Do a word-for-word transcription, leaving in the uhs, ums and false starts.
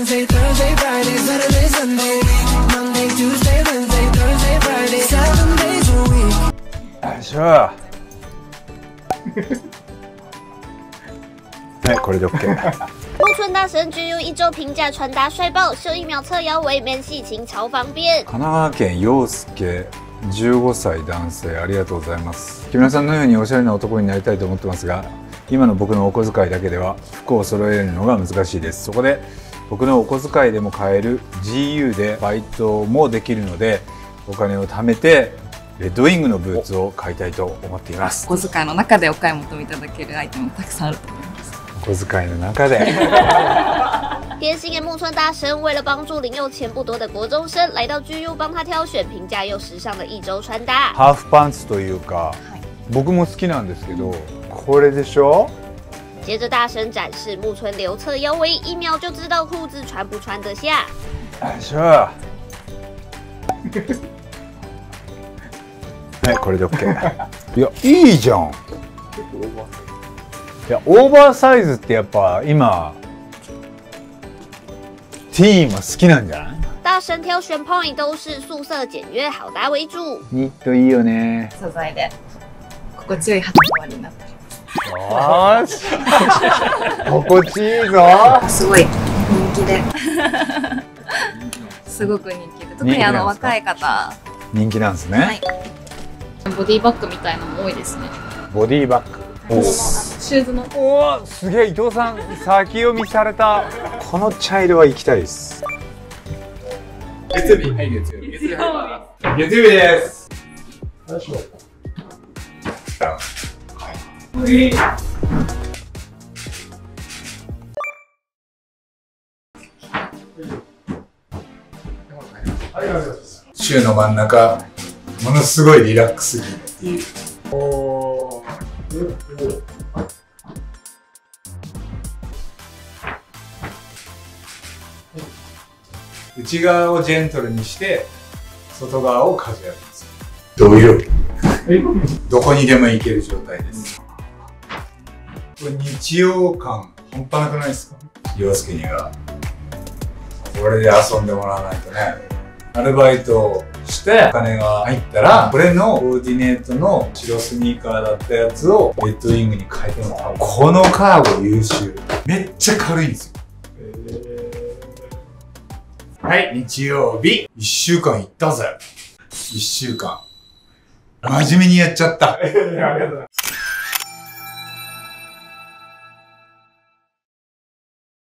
Wednesday, Thursday, Friday, Saturday, Sunday, Monday, Tuesday, Wednesday, Thursday, Friday, seven days a week. よいしょ。哎，これで OK。 木村大神 G U 一周平价穿搭帅爆，秀一秒侧腰围免细情超方便。 神奈川県陽介じゅうごさい男性、ありがとうございます。木村さんのようにおしゃれな男になりたいと思ってますが、今の僕のお小遣いだけでは服を揃えるのが難しいです。そこで僕のお小遣いでも買える ジーユー でバイトもできるので、お金を貯めてレッドウィングのブーツを買いたいと思っています。 お小遣いの中でお買い求めいただけるアイテムたくさんあると思います。 お小遣いの中で贴心给木村大神为了帮助零用钱不多的国中生，来到 G U 帮他挑选平价又时尚的一周穿搭。 ハーフパンツというか、僕も好きなんですけど、これでしょ。 接着大神展示木村留侧腰围，一秒就知道裤子穿不穿得下。 よいしょ。はい、これで OK。いや、いいじゃん。いや、オーバーサイズってやっぱ今ティーンは好きなんじゃない？ 大神挑选 point 都是素色简约好搭为主。 ニットいいよね。 素材で心地よい肌触りになってよし。心地いいぞ。 すごい人気で。すごく人気で、特にあの若い方。 人気なんですね。 はい。ボディバッグみたいなのも多いですね。 ボディバッグ。おシューズの。 おお、すげえ、伊藤さん先読みされた。この茶色は行きたいです。月曜日、はい、月曜日。月曜日。月曜日です。よいしょ。週の真ん中、ものすごいリラックス気味。おー。内側をジェントルにして外側をカジュアルにする。どういうどこにでも行ける状態です。これ日曜感半端なくないですか？陽介にはこれで遊んでもらわないとね。アルバイトしてお金が入ったら、これのコーディネートの白スニーカーだったやつをレッドウィングに変えてもらう。このカーゴ優秀。めっちゃ軽いんですよ。はい、日曜日。いっしゅうかん行ったぜ。いっしゅうかん。真面目にやっちゃった。ありがとうございます。